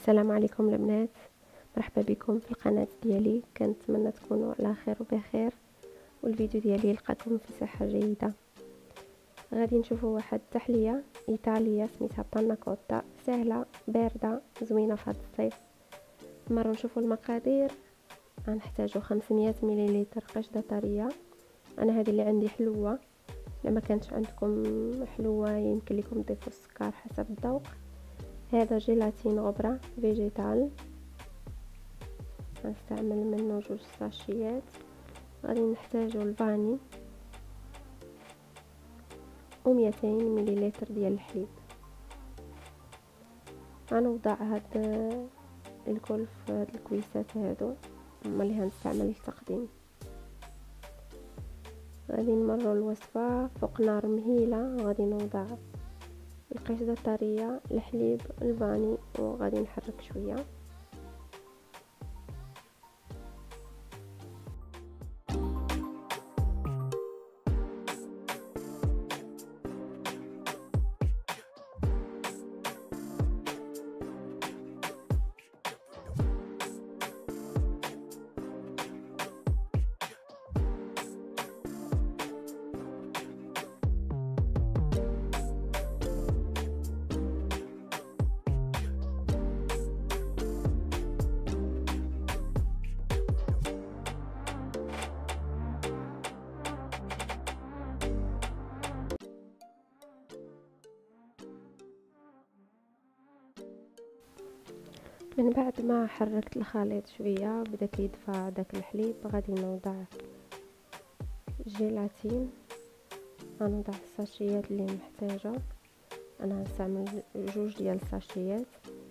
السلام عليكم البنات، مرحبا بكم في القناه ديالي. كنتمنى تكونوا على خير وبخير، والفيديو ديالي يلقاكم في صحه جيده. غادي نشوفوا واحد التحليه ايطاليه سميتها بانا كوتا، سهله بارده زوينه في هذا الصيف. مرة نشوفوا المقادير. غنحتاجوا 500 مليلتر قشطه طريه. انا هذه اللي عندي حلوه، لما كانت عندكم حلوه يمكن لكم تضيفوا السكر حسب الذوق. هذا جيلاتين غبرة فيجيتال، غنستعمل منه 2 ساشيات. غادي نحتاجو الفاني و200 مليلتر ديال الحليب. غنوضع هاد الكل في هاد الكويسات هادو هما اللي هنستعمل للتقديم. غادي نمروا الوصفه فوق نار مهيله. غادي نوضع القشطه الطريه، الحليب، الفاني، وغادي نحرك شويه. من بعد ما حركت الخليط شويه بدا كيدفى داك الحليب، غادي نوضع الجيلاتين. غنوضع الساشيات اللي محتاجه. انا هنستعمل 2 ديال الساشيات،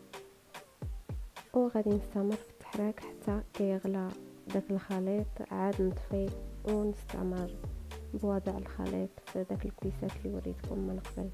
وغادي نستمر في التحريك حتى كيغلى داك الخليط. عاد نطفي ونستمر بوضع الخليط في داك الكويسات اللي وريتكم من قبل.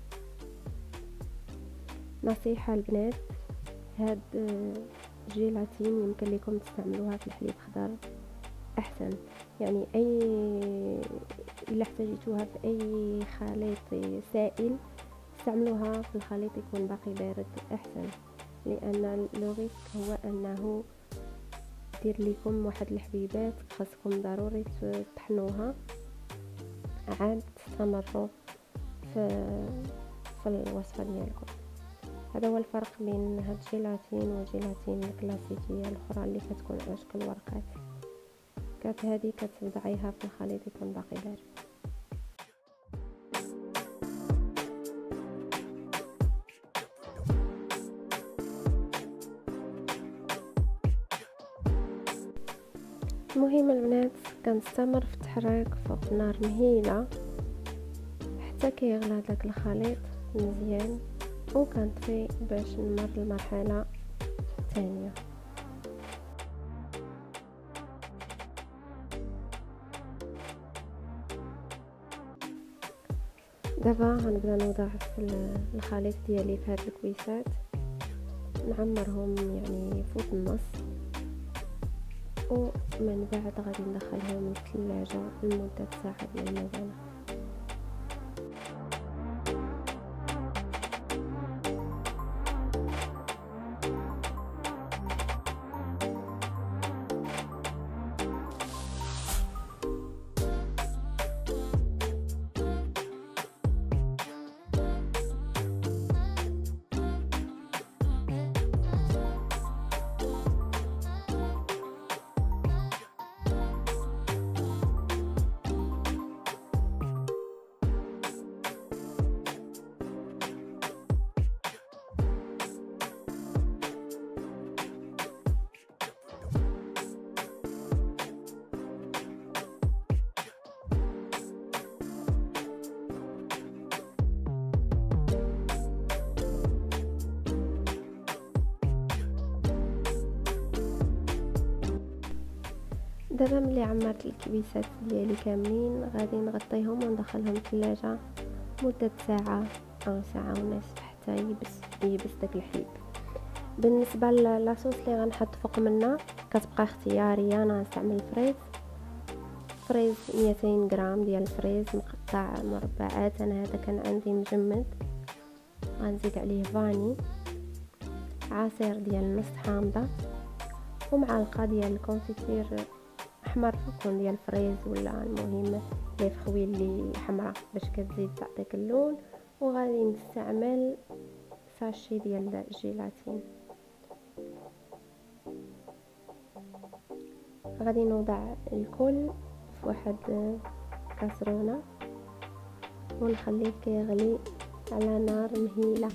نصيحه البنات، هاد جيلاتين يمكن لكم تستعملوها في الحليب خضر احسن، يعني الا احتاجيتوها في اي خليط سائل استعملوها في الخليط يكون باقي بارد احسن، لان لو ريسك هو انه دير لكم واحد الحبيبات خاصكم ضروري تطحنوها عاد تستمروا في الوصفه ديالكم. هذا هو الفرق بين هاد الجيلاتين والجيلاتين الكلاسيكيه الاخرى اللي كتكون على شكل ورقات. هذه كتوضعيها في الخليط يكون باقي بارد. المهم البنات كنستمر في التحريك فوق نار مهيله حتى كيغلى داك الخليط مزيان، وكنطفي باش نمر للمرحله الثانيه. دابا غنبدا نوضع في الخليط ديالي في هاد الكويسات، نعمرهم يعني فوق النص، ومن بعد غادي ندخلهم للثلاجه لمده ساعه ديال المازال. دابا ملي عمرت الكبيسات ديالي كاملين غادي نغطيهم وندخلهم الثلاجه مده ساعه او ساعه ونصف حتى يبس داك الحليب. بالنسبه لاصوص اللي غنحط فوق منها كتبقى اختياريه. انا غنستعمل فريز 200 غرام ديال الفريز مقطع مربعات. انا هذا كان عندي مجمد. غنزيد عليه فاني، عصير ديال نص حامضه ومعلقه ديال الكونفيتير احمر، يكون ديال الفريز ولا المهم لي فخوي اللي حمراء باش كتزيد تعطيك اللون. وغادي نستعمل ساشي ديال الجيلاتين. غادي نوضع الكل في واحد كاسرونه ونخليه كيغلي على نار مهيله.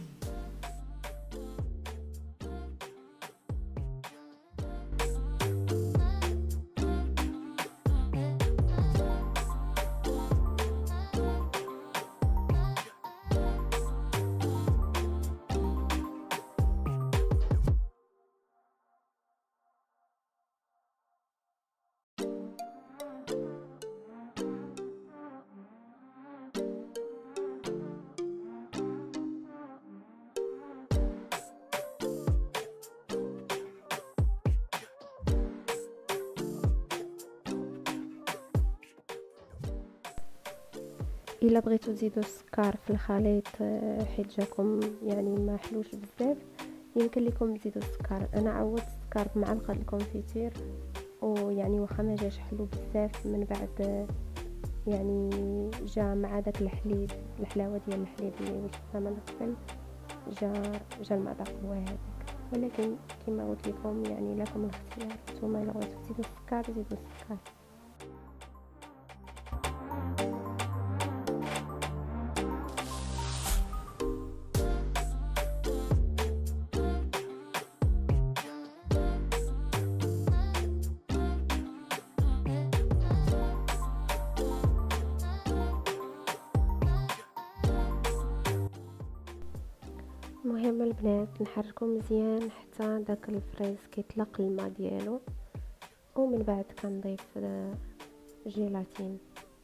الا بغيتو تزيدوا السكر في الخليط حيت جاكم يعني ما حلوش بزاف، يمكن لكم تزيدوا السكر. انا عوضت السكر بمعلقه الكونفيتير، ويعني واخا ما جاش حلو بزاف من بعد يعني جا مع داك الحليب، الحلاوه ديال الحليب اللي وصفنا من قبل، جا المذاق هو هذاك. ولكن كما قلت لكم يعني لكم الاختيار، نتوما الا بغيتو تزيدوا السكر زيدوا السكر. المهم البنات نحركو مزيان حتى داك الفريز كيطلق الماء ديالو، ومن بعد كنضيف جيلاتين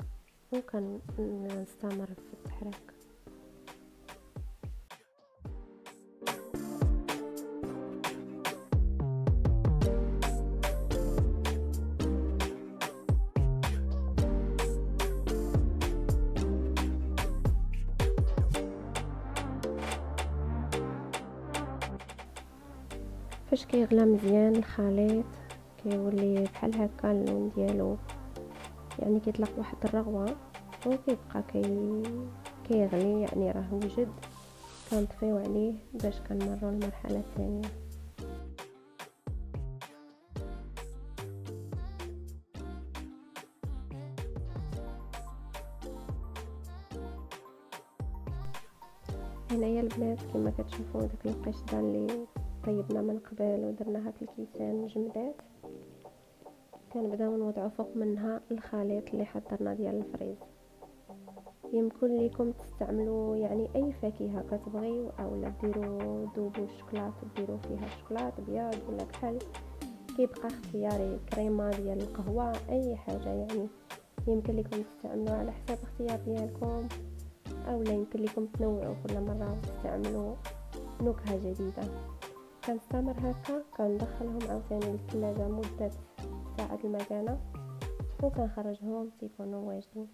وكنستمر في التحريك. فاش كيغلى مزيان الخليط كيولي بحال هكا اللون ديالو، يعني كيطلق واحد الرغوه وكيبقى كيغلي، يعني راه وجد. كنطفيو عليه باش كنمروا للمرحله الثانيه. هنايا البنات كما كتشوفوا داك القشطه اللي طيبنا من قبل ودرناها في الكيسان جمدات، كنبداو نوضعوا فوق منها الخليط اللي حضرنا ديال الفريز. يمكن لكم تستعملوا يعني اي فاكهه كتبغيو، اولا ديروا ذوبوا الشوكولاط ديروا فيها شوكولاط ابيض ولا كحل، كيبقى اختياري. كريمه ديال القهوه اي حاجه يعني يمكن لكم تستعملوا على حساب اختيار ديالكم، اولا يمكن لكم تنوعوا كل مره وتستعملوا نكهه جديده. كنستمر هكا، كندخلهم عاوتاني للثلاجه مده ساعه المكانه وكنخرجهم تيكونوا واجدين.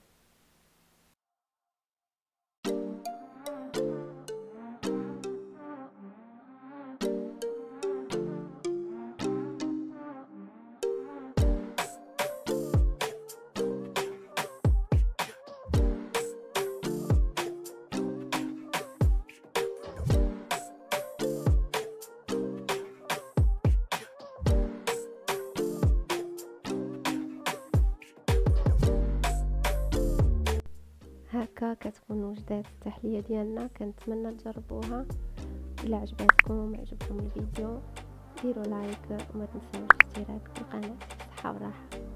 هكا كتكون وجدات التحليه ديالنا. كنتمنى تجربوها. الا عجبتكم وعجبكم الفيديو ديروا لايك وما تنساوش الاشتراك في القناه. صحه وراحه.